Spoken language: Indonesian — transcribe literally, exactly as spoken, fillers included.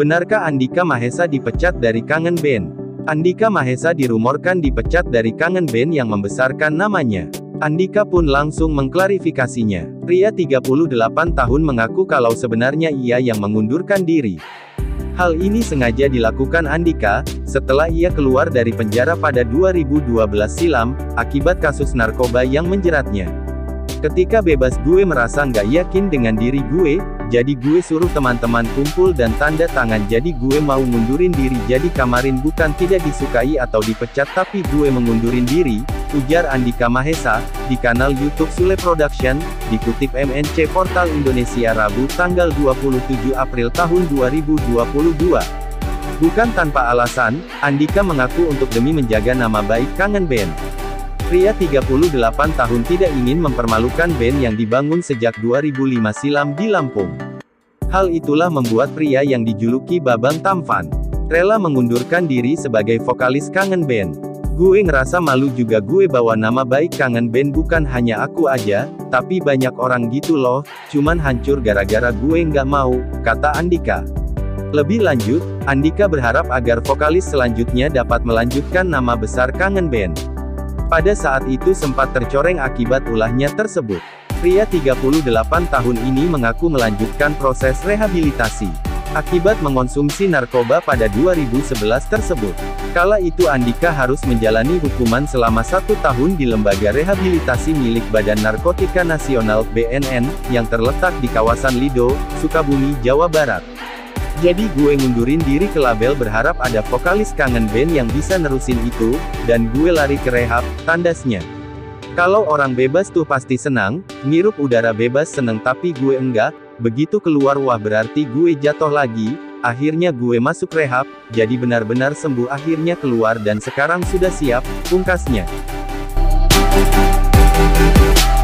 Benarkah Andika Mahesa dipecat dari Kangen Band? Andika Mahesa dirumorkan dipecat dari Kangen Band yang membesarkan namanya. Andika pun langsung mengklarifikasinya. Pria tiga puluh delapan tahun mengaku kalau sebenarnya ia yang mengundurkan diri. Hal ini sengaja dilakukan Andika, setelah ia keluar dari penjara pada dua ribu dua belas silam, akibat kasus narkoba yang menjeratnya. Ketika bebas gue merasa nggak yakin dengan diri gue, jadi gue suruh teman-teman kumpul dan tanda tangan jadi gue mau ngundurin diri jadi kamarin bukan tidak disukai atau dipecat tapi gue mengundurin diri, ujar Andika Mahesa, di kanal YouTube Sule Production, dikutip M N C Portal Indonesia Rabu tanggal dua puluh tujuh April tahun dua ribu dua puluh dua. Bukan tanpa alasan, Andika mengaku untuk demi menjaga nama baik Kangen Band. Pria tiga puluh delapan tahun tidak ingin mempermalukan band yang dibangun sejak dua ribu lima silam di Lampung. Hal itulah membuat pria yang dijuluki Babang Tampan rela mengundurkan diri sebagai vokalis Kangen Band. Gue ngerasa malu juga gue bawa nama baik Kangen Band bukan hanya aku aja, tapi banyak orang gitu loh, cuman hancur gara-gara gue nggak mau, kata Andika. Lebih lanjut, Andika berharap agar vokalis selanjutnya dapat melanjutkan nama besar Kangen Band. Pada saat itu sempat tercoreng akibat ulahnya tersebut. Pria tiga puluh delapan tahun ini mengaku melanjutkan proses rehabilitasi akibat mengonsumsi narkoba pada dua ribu sebelas tersebut. Kala itu Andika harus menjalani hukuman selama satu tahun di Lembaga Rehabilitasi milik Badan Narkotika Nasional B N N, yang terletak di kawasan Lido, Sukabumi, Jawa Barat. Jadi gue ngundurin diri ke label berharap ada vokalis Kangen Band yang bisa nerusin itu, dan gue lari ke rehab, tandasnya. Kalau orang bebas tuh pasti senang, ngirup udara bebas seneng tapi gue enggak, begitu keluar wah berarti gue jatuh lagi, akhirnya gue masuk rehab, jadi benar-benar sembuh akhirnya keluar dan sekarang sudah siap, pungkasnya.